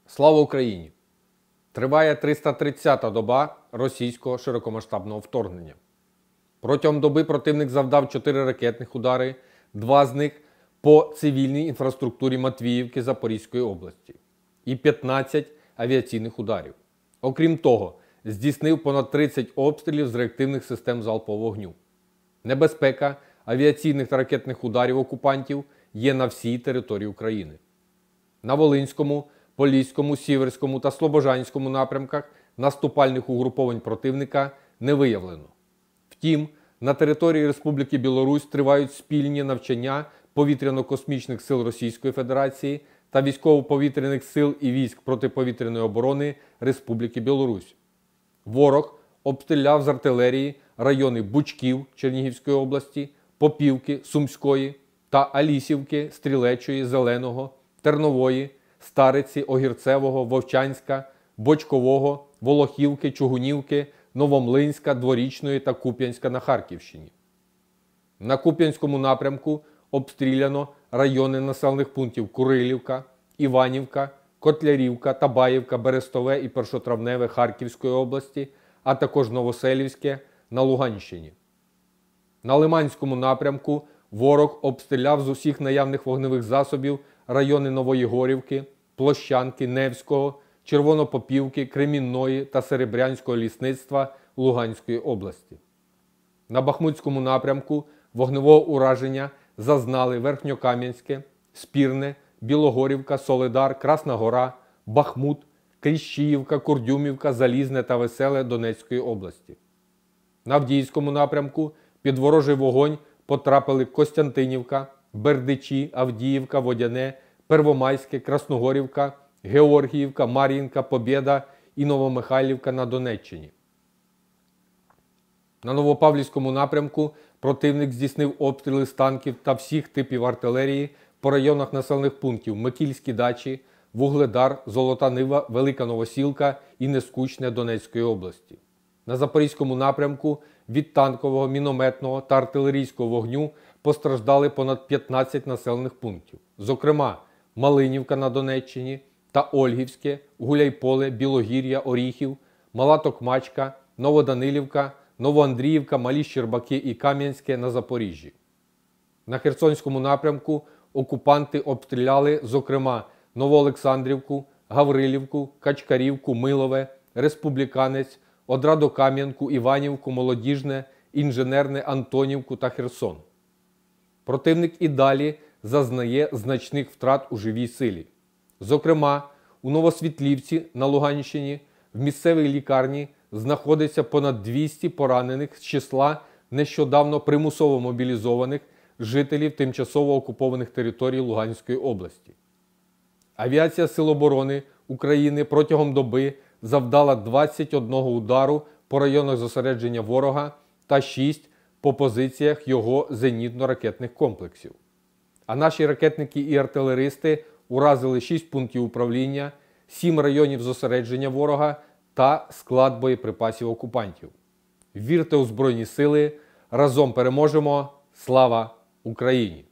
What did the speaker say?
Слава Україні! Триває 330-та доба російського широкомасштабного вторгнення. Протягом доби противник завдав 4 ракетних удари, 2 з них по цивільній інфраструктурі Матвіївки Запорізької області і 15 авіаційних ударів. Окрім того, здійснив понад 30 обстрілів з реактивних систем залпового вогню. Небезпека авіаційних та ракетних ударів окупантів є на всій території України. На Волинському, Поліському, Сіверському та Слобожанському напрямках наступальних угруповань противника не виявлено. Втім, на території Республіки Білорусь тривають спільні навчання повітряно-космічних сил Російської Федерації та військово-повітряних сил і військ протиповітряної оборони Республіки Білорусь. Ворог обстріляв з артилерії райони Бучків Чернігівської області, Попівки Сумської та Алісівки, Стрілечої, Зеленого, Тернової, Стариці, Огірцевого, Вовчанська, Бочкового, Волохівки, Чугунівки, Новомлинська, Дворічної та Куп'янська на Харківщині. На Куп'янському напрямку обстріляно райони населених пунктів Курилівка, Іванівка, Котлярівка, Табаївка, Берестове і Першотравневе Харківської області, а також Новоселівське на Луганщині. На Лиманському напрямку ворог обстріляв з усіх наявних вогневих засобів райони Новоєгорівки, Площанки, Невського, Червонопопівки, Кремінної та Серебрянського лісництва Луганської області. На Бахмутському напрямку вогневого ураження зазнали Верхньокам'янське, Спірне, Білогорівка, Солидар, Красна Гора, Бахмут, Кліщіївка, Курдюмівка, Залізне та Веселе Донецької області. На Авдіївському напрямку під ворожий вогонь потрапили Костянтинівка, Бердичі, Авдіївка, Водяне, Первомайське, Красногорівка, Георгіївка, Мар'їнка, Побєда і Новомихайлівка на Донеччині. На Новопавлівському напрямку противник здійснив обстріли з танків та всіх типів артилерії по районах населених пунктів Микільські Дачі, Вугледар, Золота Нива, Велика Новосілка і Нескучне Донецької області. На Запорізькому напрямку від танкового, мінометного та артилерійського вогню постраждали понад 15 населених пунктів. Зокрема, Малинівка на Донеччині та Ольгівське, Гуляйполе, Білогір'я, Оріхів, Мала Токмачка, Новоданилівка, Новоандріївка, Малі Щербаки і Кам'янське на Запоріжжі. На Херсонському напрямку окупанти обстріляли, зокрема, Новоолександрівку, Гаврилівку, Качкарівку, Милове, Республіканець, Одрадокам'янку, Іванівку, Молодіжне, Інженерне, Антонівку та Херсон. Противник і далі зазнає значних втрат у живій силі. Зокрема, у Новосвітлівці на Луганщині в місцевій лікарні знаходиться понад 200 поранених з числа нещодавно примусово мобілізованих жителів тимчасово окупованих територій Луганської області. Авіація Сил оборони України протягом доби завдала 21 удару по районах зосередження ворога та 6 по позиціях його зенітно-ракетних комплексів. А наші ракетники і артилеристи уразили 6 пунктів управління, 7 районів зосередження ворога та склад боєприпасів окупантів. Вірте у Збройні Сили, разом переможемо! Слава Україні!